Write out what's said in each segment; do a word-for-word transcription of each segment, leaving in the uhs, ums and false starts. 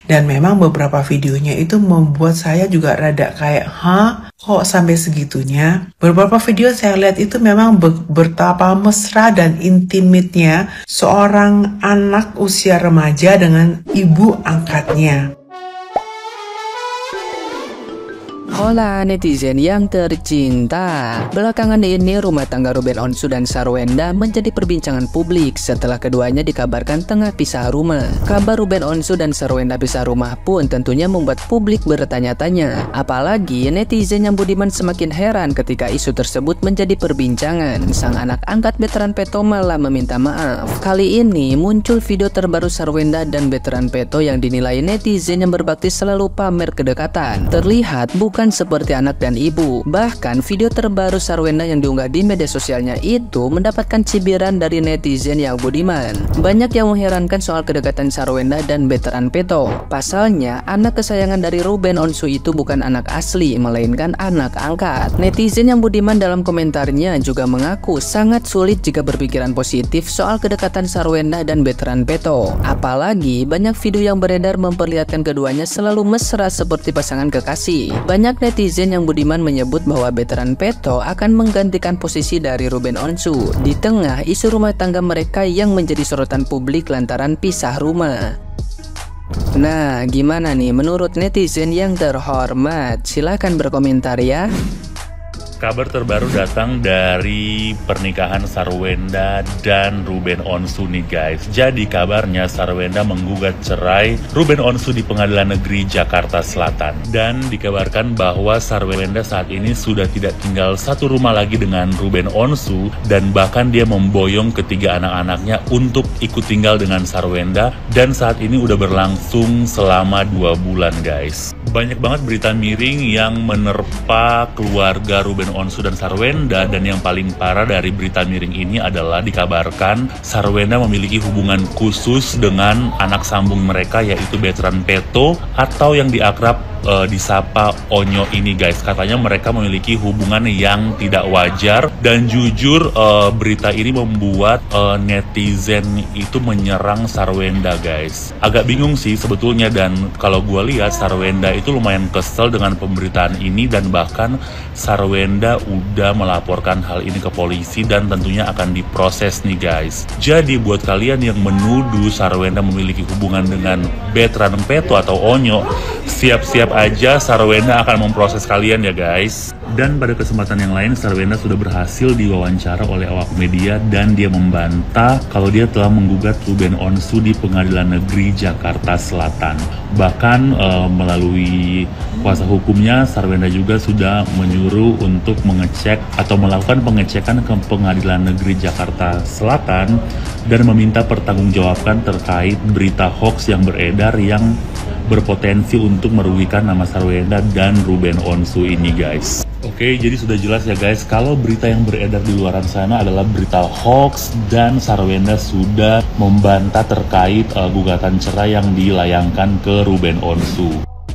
Dan memang beberapa videonya itu membuat saya juga rada kayak, hah? Kok sampai segitunya? Beberapa video saya lihat itu memang be- betapa mesra dan intimitnya seorang anak usia remaja dengan ibu angkatnya. Hola netizen yang tercinta. Belakangan ini rumah tangga Ruben Onsu dan Sarwenda menjadi perbincangan publik setelah keduanya dikabarkan tengah pisah rumah. Kabar Ruben Onsu dan Sarwenda pisah rumah pun tentunya membuat publik bertanya-tanya. Apalagi netizen yang budiman semakin heran ketika isu tersebut menjadi perbincangan. Sang anak angkat veteran Peto malah meminta maaf. Kali ini muncul video terbaru Sarwenda dan veteran Peto yang dinilai netizen yang berbakti selalu pamer kedekatan. Terlihat bukan seperti anak dan ibu. Bahkan video terbaru Sarwenda yang diunggah di media sosialnya itu mendapatkan cibiran dari netizen yang budiman. Banyak yang mengherankan soal kedekatan Sarwenda dan veteran Peto. Pasalnya, anak kesayangan dari Ruben Onsu itu bukan anak asli, melainkan anak angkat. Netizen yang budiman dalam komentarnya juga mengaku sangat sulit jika berpikiran positif soal kedekatan Sarwenda dan veteran Peto. Apalagi banyak video yang beredar memperlihatkan keduanya selalu mesra seperti pasangan kekasih. Banyak netizen yang budiman menyebut bahwa veteran Peto akan menggantikan posisi dari Ruben Onsu di tengah isu rumah tangga mereka yang menjadi sorotan publik lantaran pisah rumah. Nah, gimana nih menurut netizen yang terhormat? Silahkan berkomentar ya. Kabar terbaru datang dari pernikahan Sarwenda dan Ruben Onsu nih guys. Jadi kabarnya Sarwenda menggugat cerai Ruben Onsu di Pengadilan Negeri Jakarta Selatan. Dan dikabarkan bahwa Sarwenda saat ini sudah tidak tinggal satu rumah lagi dengan Ruben Onsu. Dan bahkan dia memboyong ketiga anak-anaknya untuk ikut tinggal dengan Sarwenda. Dan saat ini udah berlangsung selama dua bulan guys. Banyak banget berita miring yang menerpa keluarga Ruben Onsu dan Sarwenda, dan yang paling parah dari berita miring ini adalah dikabarkan Sarwenda memiliki hubungan khusus dengan anak sambung mereka yaitu veteran Peto atau yang diakrab uh, disapa Onyo ini guys. Katanya mereka memiliki hubungan yang tidak wajar dan jujur uh, berita ini membuat uh, netizen itu menyerang Sarwenda guys. Agak bingung sih sebetulnya, dan kalau gue lihat Sarwenda itu lumayan kesel dengan pemberitaan ini, dan bahkan Sarwenda udah melaporkan hal ini ke polisi dan tentunya akan diproses nih guys. Jadi buat kalian yang menuduh Sarwenda memiliki hubungan dengan veteran Peto atau Onyo, siap-siap aja Sarwenda akan memproses kalian ya guys. Dan pada kesempatan yang lain Sarwenda sudah berhasil diwawancara oleh awak media dan dia membantah kalau dia telah menggugat Ruben Onsu di Pengadilan Negeri Jakarta Selatan. Bahkan e, melalui kuasa hukumnya Sarwenda juga sudah menyuruh untuk mengecek atau melakukan pengecekan ke Pengadilan Negeri Jakarta Selatan dan meminta pertanggungjawaban terkait berita hoax yang beredar yang berpotensi untuk merugikan nama Sarwenda dan Ruben Onsu ini guys. Oke, jadi sudah jelas ya guys, kalau berita yang beredar di luaran sana adalah berita hoax dan Sarwenda sudah membantah terkait uh, gugatan cerai yang dilayangkan ke Ruben Onsu.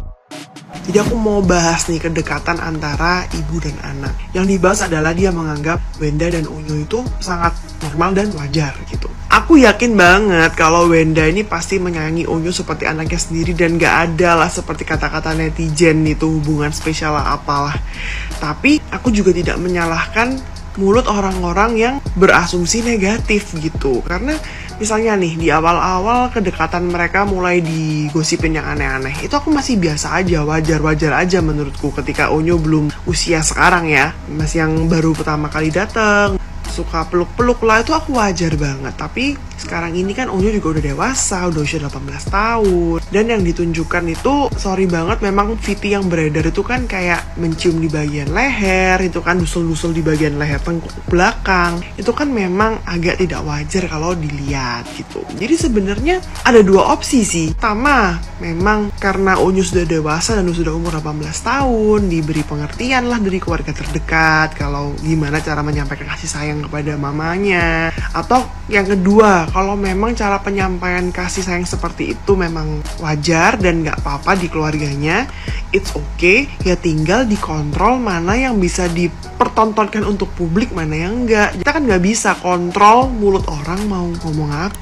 Jadi aku mau bahas nih kedekatan antara ibu dan anak. Yang dibahas adalah dia menganggap Wenda dan Onyo itu sangat normal dan wajar gitu. Aku yakin banget kalau Wenda ini pasti menyayangi Onyo seperti anaknya sendiri dan gak ada lah seperti kata-kata netizen itu hubungan spesial lah apalah. Tapi aku juga tidak menyalahkan mulut orang-orang yang berasumsi negatif gitu. Karena misalnya nih di awal-awal kedekatan mereka mulai digosipin yang aneh-aneh, itu aku masih biasa aja, wajar-wajar aja menurutku ketika Onyo belum usia sekarang ya, masih yang baru pertama kali datang, suka peluk-peluk lah, itu aku wajar banget. Tapi sekarang ini kan Onyo juga udah dewasa, udah usia delapan belas tahun. Dan yang ditunjukkan itu, sorry banget, memang video yang beredar itu kan kayak mencium di bagian leher, itu kan dusul-dusul di bagian leher tengkuk belakang. Itu kan memang agak tidak wajar kalau dilihat gitu. Jadi sebenarnya ada dua opsi sih. Pertama, memang karena Onyo sudah dewasa dan sudah umur delapan belas tahun, diberi pengertian lah dari keluarga terdekat kalau gimana cara menyampaikan kasih sayang kepada mamanya. Atau yang kedua, kalau memang cara penyampaian kasih sayang seperti itu memang wajar dan gak apa-apa di keluarganya, it's okay, ya tinggal dikontrol mana yang bisa dipertontonkan untuk publik, mana yang enggak. Kita kan gak bisa kontrol mulut orang mau ngomong apa.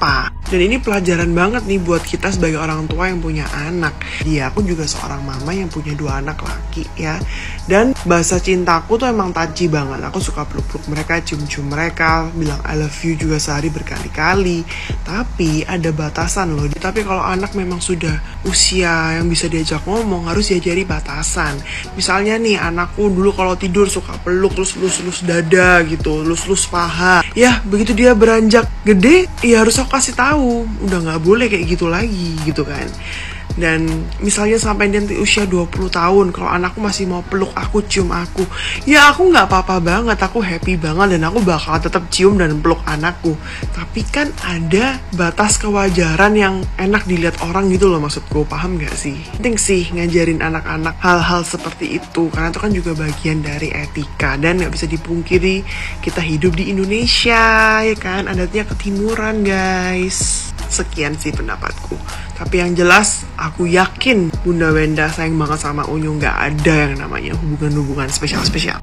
Dan ini pelajaran banget nih buat kita sebagai orang tua yang punya anak. Dia aku juga seorang mama yang punya dua anak laki ya. Dan bahasa cintaku tuh emang taji banget. Aku suka peluk-peluk mereka, cium-cium mereka, bilang I love you juga sehari berkali-kali. Tapi ada batasan loh. Tapi kalau anak memang sudah usia yang bisa diajak ngomong, harus diajari batasan. Misalnya nih anakku dulu kalau tidur suka peluk, terus lus-lus dada gitu, lus-lus paha. Ya begitu dia beranjak gede, ya harus aku kasih tahu. Udah nggak boleh kayak gitu lagi gitu kan. Dan misalnya sampai nanti usia dua puluh tahun, kalau anakku masih mau peluk aku, cium aku, ya aku nggak apa-apa banget, aku happy banget dan aku bakal tetap cium dan peluk anakku. Tapi kan ada batas kewajaran yang enak dilihat orang gitu loh, maksudku, paham gak sih? Penting sih ngajarin anak-anak hal-hal seperti itu, karena itu kan juga bagian dari etika. Dan nggak bisa dipungkiri kita hidup di Indonesia ya kan, adatnya ketimuran guys. Sekian sih pendapatku. Tapi yang jelas, aku yakin Bunda Wenda sayang banget sama Unyu. Nggak ada yang namanya hubungan-hubungan spesial-spesial.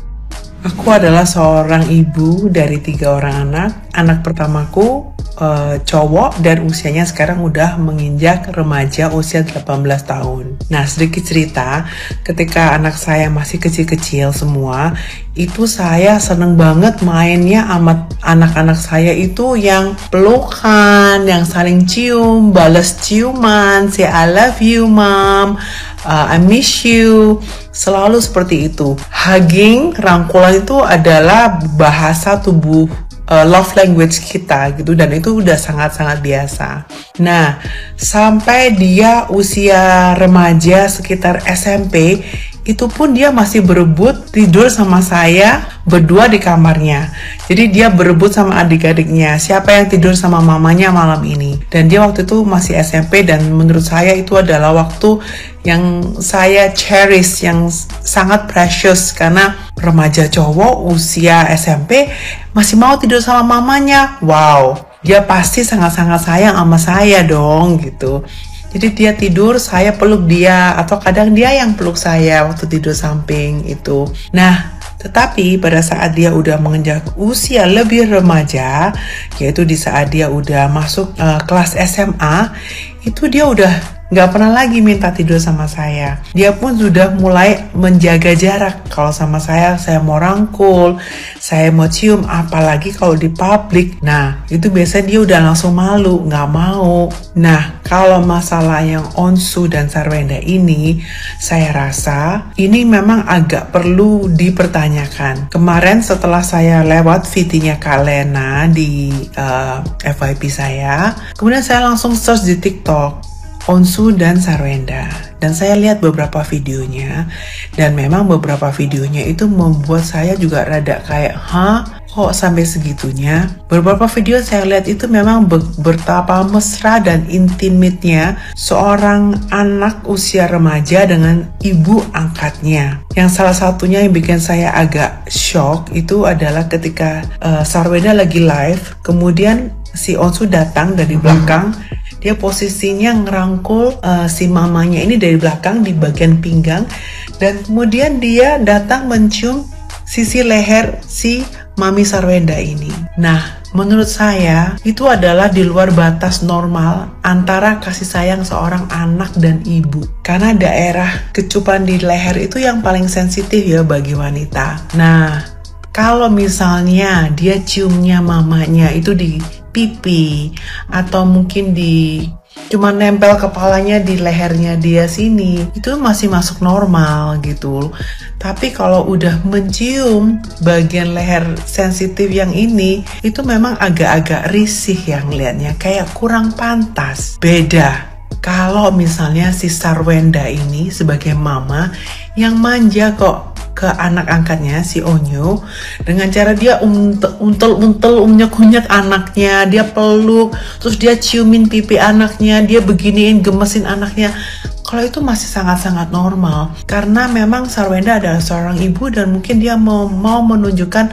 Aku adalah seorang ibu dari tiga orang anak. Anak pertamaku uh, cowok dan usianya sekarang udah menginjak remaja usia delapan belas tahun. Nah, sedikit cerita, ketika anak saya masih kecil-kecil semua, itu saya seneng banget mainnya sama anak-anak saya itu yang pelukan, yang saling cium, balas ciuman, say I love you mom, uh, I miss you, selalu seperti itu. Hugging, rangkulan itu adalah bahasa tubuh, uh, love language kita gitu, dan itu udah sangat-sangat biasa. Nah, sampai dia usia remaja sekitar S M P, itu pun dia masih berebut tidur sama saya berdua di kamarnya. Jadi dia berebut sama adik-adiknya, siapa yang tidur sama mamanya malam ini. Dan dia waktu itu masih S M P, dan menurut saya itu adalah waktu yang saya cherish, yang sangat precious, karena remaja cowok usia S M P masih mau tidur sama mamanya. Wow, dia pasti sangat-sangat sayang sama saya dong gitu. Jadi dia tidur, saya peluk dia, atau kadang dia yang peluk saya waktu tidur samping itu. Nah, tetapi pada saat dia udah menginjak usia lebih remaja, yaitu di saat dia udah masuk uh, kelas S M A, itu dia udah nggak pernah lagi minta tidur sama saya. Dia pun sudah mulai menjaga jarak. Kalau sama saya, saya mau rangkul, saya mau cium, apalagi kalau di publik. Nah, itu biasanya dia udah langsung malu, nggak mau. Nah, kalau masalah yang Onsu dan Sarwenda ini, saya rasa ini memang agak perlu dipertanyakan. Kemarin setelah saya lewat V T-nya Kak Lena di uh, F Y P saya, kemudian saya langsung search di TikTok Onsu dan Sarwenda, dan saya lihat beberapa videonya, dan memang beberapa videonya itu membuat saya juga rada kayak, hah? Kok sampai segitunya? Beberapa video saya lihat itu memang betapa mesra dan intimitnya seorang anak usia remaja dengan ibu angkatnya. Yang salah satunya yang bikin saya agak shock itu adalah ketika uh, Sarwenda lagi live, kemudian si Onsu datang dari belakang. Dia posisinya ngerangkul uh, si mamanya ini dari belakang di bagian pinggang, dan kemudian dia datang mencium sisi leher si Mami Sarwenda ini. Nah, menurut saya itu adalah di luar batas normal antara kasih sayang seorang anak dan ibu. Karena daerah kecupan di leher itu yang paling sensitif ya bagi wanita. Nah, kalau misalnya dia ciumnya mamanya itu di pipi, atau mungkin di cuma nempel kepalanya di lehernya dia sini, itu masih masuk normal gitu. Tapi kalau udah mencium bagian leher sensitif yang ini, itu memang agak-agak risih yang liatnya, kayak kurang pantas. Beda kalau misalnya si Sarwenda ini sebagai mama yang manja kok ke anak angkatnya si Onyu, dengan cara dia untel-untel, unyek-unyek anaknya, dia peluk, terus dia ciumin pipi anaknya, dia beginiin, gemesin anaknya. Kalau itu masih sangat-sangat normal, karena memang Sarwenda adalah seorang ibu dan mungkin dia mau, mau menunjukkan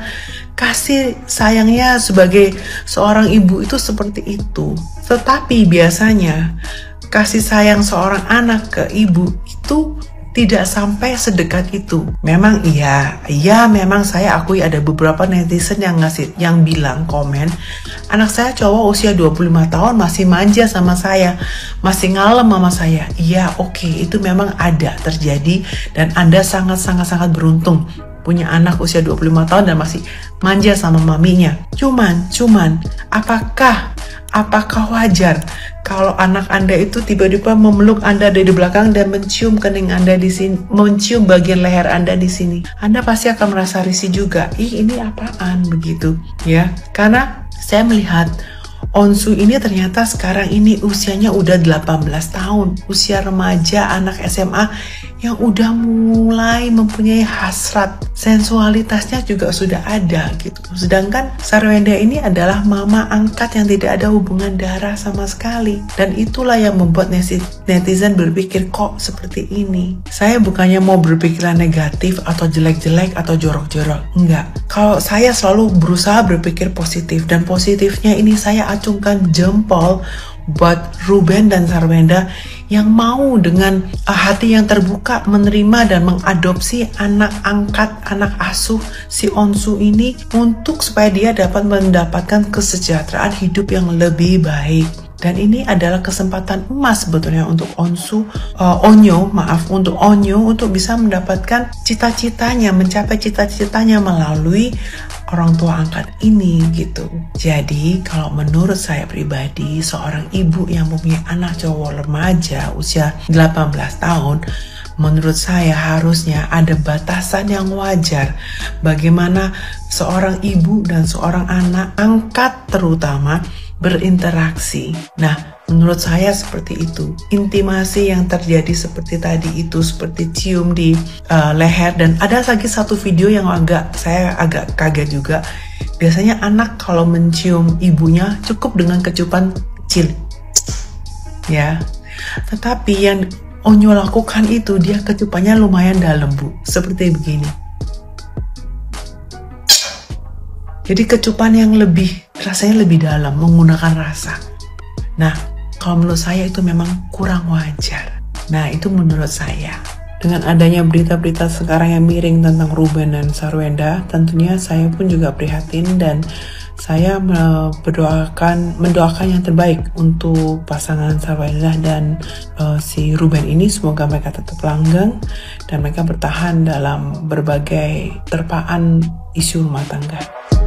kasih sayangnya sebagai seorang ibu itu seperti itu. Tetapi biasanya kasih sayang seorang anak ke ibu itu tidak sampai sedekat itu. Memang iya, iya memang saya akui ada beberapa netizen yang ngasih, yang bilang komen, anak saya cowok usia dua puluh lima tahun masih manja sama saya, masih ngalem sama saya. Iya, oke, okay, itu memang ada terjadi dan Anda sangat-sangat-sangat beruntung punya anak usia dua puluh lima tahun dan masih manja sama maminya. Cuman, cuman, apakah apakah wajar kalau anak Anda itu tiba-tiba memeluk Anda dari belakang dan mencium kening Anda di sini, mencium bagian leher Anda di sini? Anda pasti akan merasa risih juga. Ih, ini apaan begitu, ya? Karena saya melihat Onsu ini ternyata sekarang ini usianya udah delapan belas tahun, usia remaja, anak S M A yang udah mulai mempunyai hasrat, sensualitasnya juga sudah ada gitu. Sedangkan Sarwenda ini adalah mama angkat yang tidak ada hubungan darah sama sekali. Dan itulah yang membuat netizen berpikir kok seperti ini. Saya bukannya mau berpikiran negatif atau jelek-jelek atau jorok-jorok, enggak. Kalau saya selalu berusaha berpikir positif, dan positifnya ini saya acungkan jempol buat Ruben dan Sarwenda yang mau dengan uh, hati yang terbuka menerima dan mengadopsi anak angkat, anak asuh si Onsu ini untuk supaya dia dapat mendapatkan kesejahteraan hidup yang lebih baik. Dan ini adalah kesempatan emas sebetulnya untuk Onsu, uh, Onyo, maaf, untuk Onyo untuk bisa mendapatkan cita-citanya, mencapai cita-citanya melalui orang tua angkat ini gitu. Jadi kalau menurut saya pribadi, seorang ibu yang mempunyai anak cowok remaja usia delapan belas tahun, menurut saya harusnya ada batasan yang wajar bagaimana seorang ibu dan seorang anak angkat terutama berinteraksi. Nah, menurut saya seperti itu. Intimasi yang terjadi seperti tadi itu, seperti cium di uh, leher. Dan ada lagi satu video yang agak saya agak kaget juga. Biasanya anak kalau mencium ibunya cukup dengan kecupan kecil, ya. Tetapi yang Onyo lakukan itu, dia kecupannya lumayan dalam, Bu. Seperti begini. Jadi kecupan yang lebih, rasanya lebih dalam, menggunakan rasa. Nah, kalau menurut saya itu memang kurang wajar. Nah, itu menurut saya. Dengan adanya berita-berita sekarang yang miring tentang Ruben dan Sarwenda, tentunya saya pun juga prihatin dan saya mendoakan mendoakan yang terbaik untuk pasangan Sarwenda dan uh, si Ruben ini. Semoga mereka tetap langgeng dan mereka bertahan dalam berbagai terpaan isu rumah tangga.